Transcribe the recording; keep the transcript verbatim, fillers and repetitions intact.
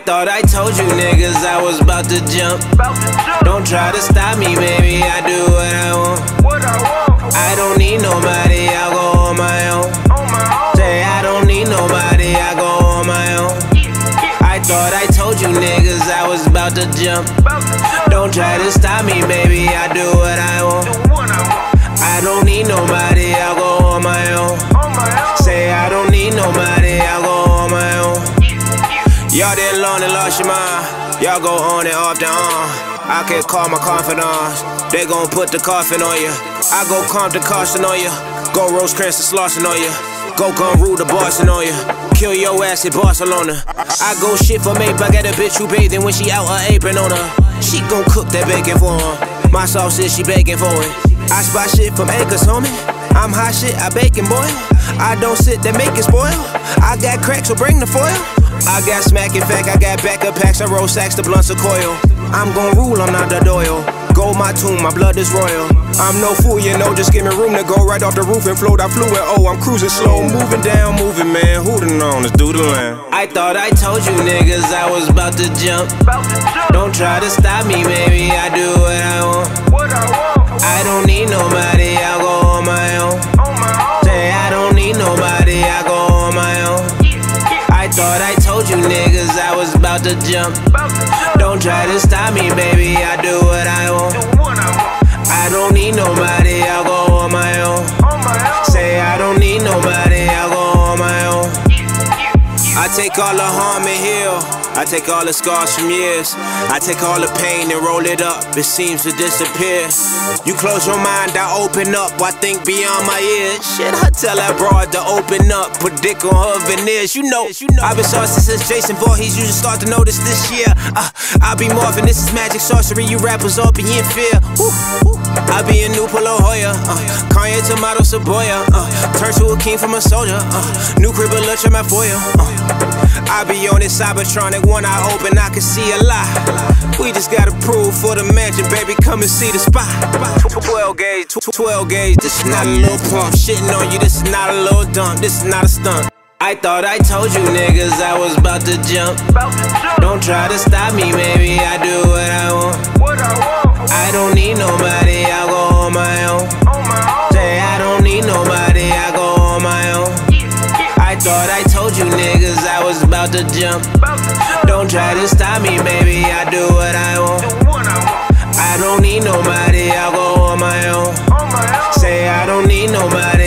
thought I told you niggas I was about to jump. Don't try to stop me, baby, I do what I want. I don't need nobody, I'll go on my own. Say I don't need nobody, I go on my own. I thought I told you niggas I was about to jump. Don't try to stop me, baby, I do what I want. I don't need nobody, I'll go on my own. Say I don't need nobody, I'll go on my own. Y'all did alone and lost your mind. Y'all go on and off the arm. I can call my confidants. They gon' put the coffin on you. I go Compton caution on you. Go Rosecrans and Slauson on you. Go gun rule the Boston on you. Kill your ass in Barcelona. I go shit for Mape. I got a bitch who bathing when she out her apron on her. She gon' cook that bacon for her. My sauce is she baking for it. I spot shit from acres, homie. I'm hot shit, I bake and boil. I don't sit, that make it spoil. I got crack, so bring the foil. I got smack, in fact, I got backup packs. I roll sacks, the blunts of coil. I'm gon' rule, I'm not the Doyle. Gold my tomb, my blood is royal. I'm no fool, you know, just give me room to go right off the roof and float. I flew it, oh, I'm cruising slow, moving down, moving, man. Who done known? Let's do the land. I thought I told you niggas I was about to jump. Don't try to stop me, baby, I do what I want. I don't need nobody, I'll go on my own. Say I don't need nobody, I go on my own. I thought I told you niggas I was about to jump. Don't try to stop me, baby, I do what I want. I don't need nobody, I'll go on my own. Say I don't need nobody, I'll go on my own. I take all the harm and heal. I take all the scars from years. I take all the pain and roll it up. It seems to disappear. You close your mind, I open up. I think beyond my ears. Shit, I tell that broad to open up. Put dick on her veneers. You know, I've been saucy since Jason Voorhees. You should start to notice this year. uh, I be morphing, this is magic sorcery. You rappers all be in fear. Woo, woo. I be a new Polo Hoya. uh, Kanye Tomato Saboya. uh, Turn to a king from a soldier. uh, New crib a lunch in my foyer. uh, I be on this Cybertronic, one eye open, I can see a lot. We just gotta prove for the mansion, baby, come and see the spot. twelve gauge, twelve gauge, this is not a little pump. Shitting on you, this is not a little dump, this is not a stunt. I thought I told you niggas I was about to jump. Don't try to stop me, baby, I do what I want. I don't need nobody, I'll go on my own. Say I don't need nobody, I go on my own. I thought I told you niggas I was about to jump. Don't try to stop me, baby, I do what I want. I don't need nobody, I'll go on my own. Say I don't need nobody.